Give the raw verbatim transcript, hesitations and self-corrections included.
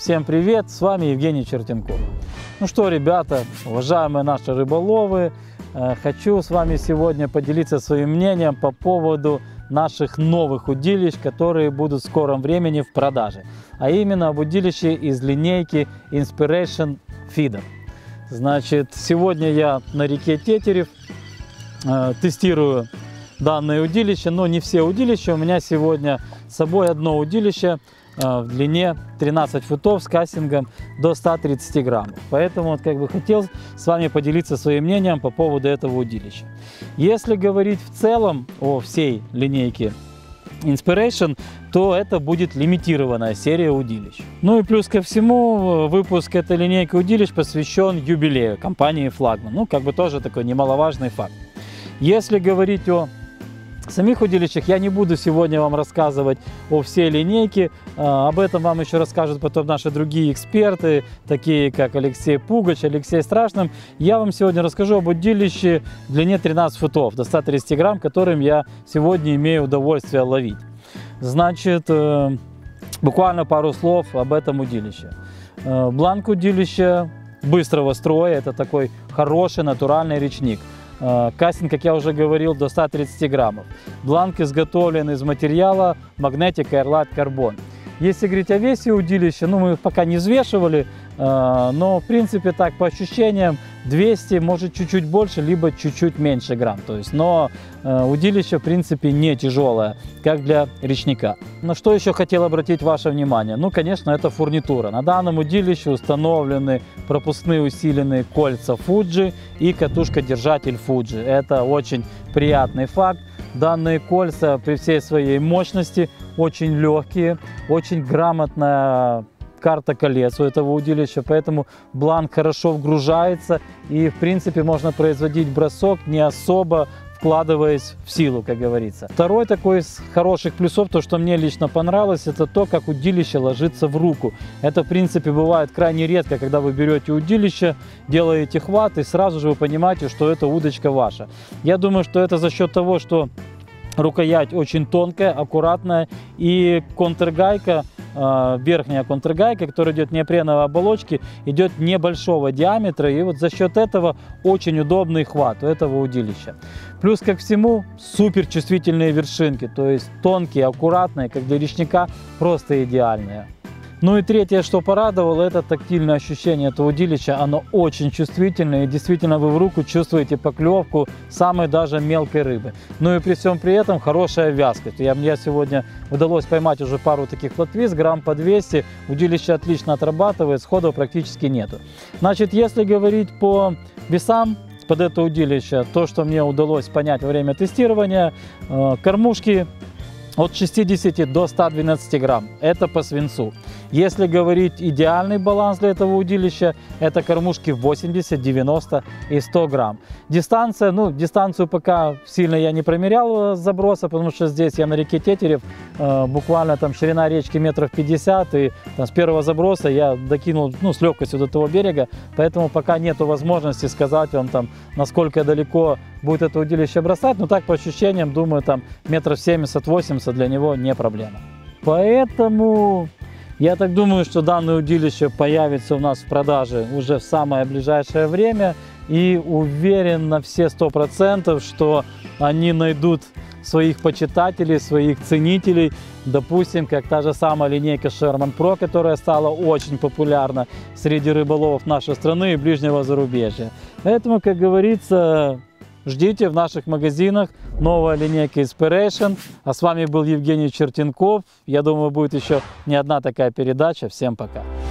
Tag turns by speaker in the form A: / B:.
A: Всем привет, с вами Евгений Чертенков. Ну что, ребята, уважаемые наши рыболовы, хочу с вами сегодня поделиться своим мнением по поводу наших новых удилищ, которые будут в скором времени в продаже. А именно об удилище из линейки Inspiration Feeder. Значит, сегодня я на реке Тетерев э, тестирую данное удилище, но не все удилища. У меня сегодня с собой одно удилище э, в длине тринадцать футов с кастингом до ста тридцати граммов. Поэтому вот, как бы хотел с вами поделиться своим мнением по поводу этого удилища. Если говорить в целом о всей линейке Inspiration, то это будет лимитированная серия удилищ. Ну и плюс ко всему, выпуск этой линейки удилищ посвящен юбилею компании Флагман. Ну, как бы тоже такой немаловажный факт. Если говорить о самих удилищах, я не буду сегодня вам рассказывать о всей линейке. Об этом вам еще расскажут потом наши другие эксперты, такие как Алексей Пугач, Алексей Страшным. Я вам сегодня расскажу об удилище в длине тринадцать футов до ста тридцати грамм, которым я сегодня имею удовольствие ловить. Значит, буквально пару слов об этом удилище. Бланк удилища быстрого строя, это такой хороший натуральный речник. Кастинг, как я уже говорил, до ста тридцати граммов. Бланк изготовлен из материала Magnetic Airlight Carbon. Если говорить о весе удилища, ну мы их пока не взвешивали, но в принципе так по ощущениям двести, может чуть-чуть больше, либо чуть-чуть меньше грамм. То есть, но удилище в принципе не тяжелое, как для речника. На что еще хотел обратить ваше внимание? Ну, конечно, это фурнитура. На данном удилище установлены пропускные усиленные кольца Fuji и катушка-держатель Fuji. Это очень приятный факт. Данные кольца при всей своей мощности очень легкие, очень грамотная карта колец у этого удилища, поэтому бланк хорошо вгружается и в принципе можно производить бросок, не особо вкладываясь в силу, как говорится. Второй такой из хороших плюсов, то что мне лично понравилось, это то, как удилище ложится в руку. Это в принципе бывает крайне редко, когда вы берете удилище, делаете хват и сразу же вы понимаете, что эта удочка ваша. Я думаю, что это за счет того, что рукоять очень тонкая, аккуратная и контргайка, верхняя контргайка, которая идет в неопреновой оболочке, идет небольшого диаметра, и вот за счет этого очень удобный хват у этого удилища. Плюс ко всему супер чувствительные вершинки, то есть тонкие, аккуратные, как для речника, просто идеальные. Ну и третье, что порадовало, это тактильное ощущение этого удилища. Оно очень чувствительное, и действительно вы в руку чувствуете поклевку самой даже мелкой рыбы. Ну и при всем при этом хорошая вязкость. Я, мне сегодня удалось поймать уже пару таких плотвиц, грамм по двести. Удилище отлично отрабатывает, сходов практически нету. Значит, если говорить по весам под это удилище, то, что мне удалось понять во время тестирования, кормушки от шестидесяти до ста двенадцати грамм, это по свинцу. Если говорить идеальный баланс для этого удилища, это кормушки восемьдесят, девяносто и сто грамм. Дистанция, ну дистанцию пока сильно я не промерял заброса, потому что здесь я на реке Тетерев, э, буквально там ширина речки метров пятьдесят, и там, с первого заброса я докинул ну, с легкостью до того берега, поэтому пока нету возможности сказать вам там, насколько далеко будет это удилище бросать, но так по ощущениям, думаю, там метров семьдесят-восемьдесят для него не проблема. Поэтому я так думаю, что данное удилище появится у нас в продаже уже в самое ближайшее время, и уверен на все сто процентов, что они найдут своих почитателей, своих ценителей, допустим, как та же самая линейка Sherman Pro, которая стала очень популярна среди рыболовов нашей страны и ближнего зарубежья. Поэтому, как говорится, ждите в наших магазинах новая линейка Inspiration. А с вами был Евгений Чертенков. Я думаю, будет еще не одна такая передача. Всем пока!